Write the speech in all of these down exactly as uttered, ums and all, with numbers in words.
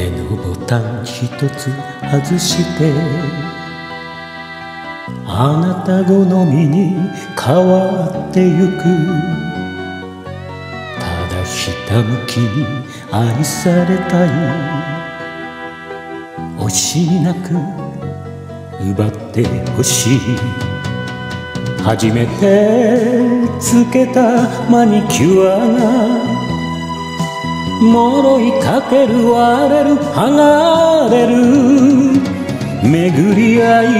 胸のボタン一つ外してあなた好みに変わってゆく。ただひたむきに愛されたい。惜しみなく奪ってほしい。初めてつけたマニキュアがもろいかける割れる剥がれる。巡り合い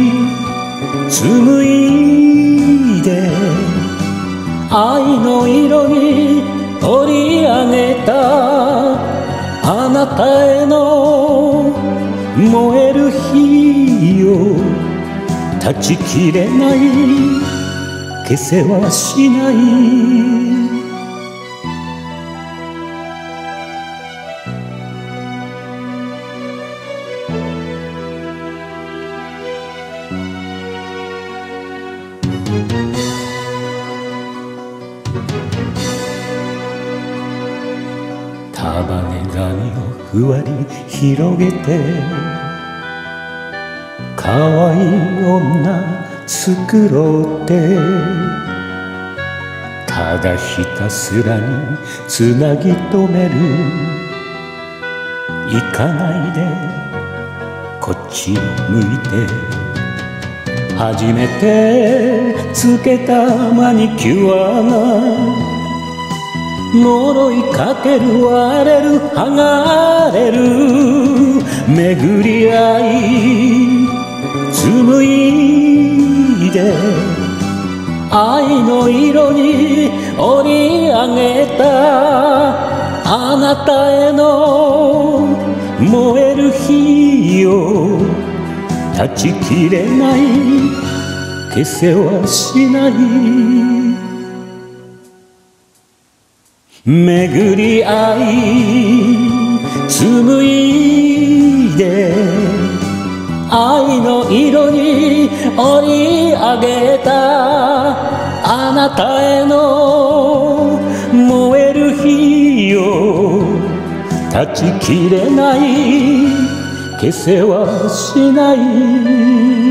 紡いで愛の色に織り上げたあなたへの燃える火を断ち切れない、消せはしない。束ね髪をふわり広げて可愛い女作ろうってただひたすらにつなぎ止める。行かないでこっちを向いて初めてつけたマニキュアがもろいかける割れる剥がれる。巡り合い紡いで愛の色に織り上げたあなたへの燃える火を断ち切れない、消せはしない。巡り合い紡いで愛の色に織り上げたあなたへの燃える火を断ち切れない、消せはしない。